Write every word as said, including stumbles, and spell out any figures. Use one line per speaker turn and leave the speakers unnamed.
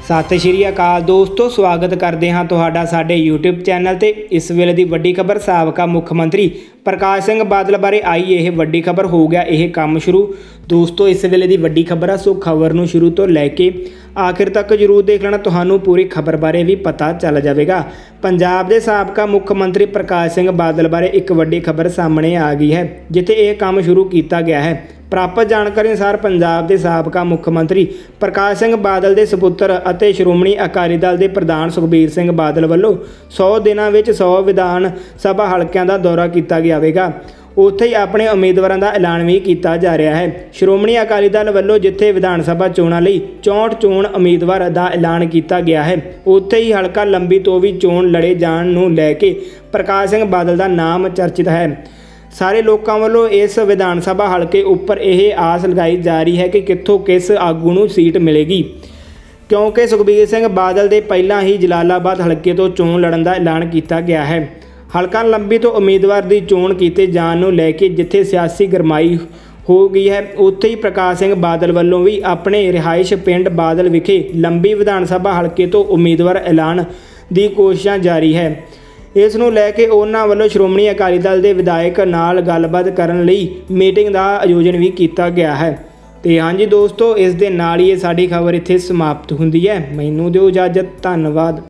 सत श्री अकाल दोस्तों, स्वागत करते हैं तुहाडा साडे यूट्यूब चैनल ते। इस वेले दी वड्डी खबर साबका मुख मंत्री प्रकाश सिंह बादल बारे आई। यह वड्डी खबर हो गया यह काम शुरू। दोस्तों इस वेले दी वड्डी खबर है, सो खबर नूं शुरू तो लैके आखिर तक जरूर देख लेना, तुहानूं पूरी खबर बारे भी पता चल जाएगा। पंजाब के साबका मुख मंत्री प्रकाश सिंह बादल बारे एक वड्डी खबर सामने आ गई है, जिथे यह काम शुरू किया गया है। प्राप्त जानकारी अनुसार पंजाब के साबका मुख मंत्री प्रकाश सिंह बादल के सपुत्र और श्रोमणी अकाली दल के प्रधान सुखबीर सिंह बादल वालों सौ दिनों में सौ विधान सभा हलकों का दौरा किया जाएगा। उत्थे ही अपने उम्मीदवारों का ऐलान भी किया जा रहा है। श्रोमणी अकाली दल वालों जिथे विधान सभा चोणों लई चौंठ चोण उम्मीदवार का ऐलान किया गया है, उत्थे ही हलका लंबी तो भी चोण लड़े जाण नूं लैके प्रकाश सिंह बादल का नाम चर्चित है। सारे लोगों वालों इस विधान सभा हल्के उपर यह आस लगाई जा रही है कि कित्थों किस आगू नूं सीट मिलेगी, क्योंकि सुखबीर सिंह बादल के पहला ही जलालाबाद हल्के तो चोण लड़न का ऐलान किया गया है। हल्का लंबी तो उम्मीदवार की चोण किए जाण नूं लैके जिथे सियासी गरमाई हो गई है, उत्थे ही प्रकाश सिंह बादल वालों भी अपने रिहाइश पिंड बादल विखे लंबी विधान सभा हल्के तो उम्मीदवार ऐलान की कोशिश जारी है। इस नूं लैके उन्हां वालों श्रोमणी अकाली दल के विधायक नाल गलबात करन लई मीटिंग का आयोजन भी किया गया है। तो हाँ जी दोस्तों, इस दे नाल ही साडी खबर इत्थे समाप्त हुंदी है। मैनूं दिओ इजाजत, धन्नवाद।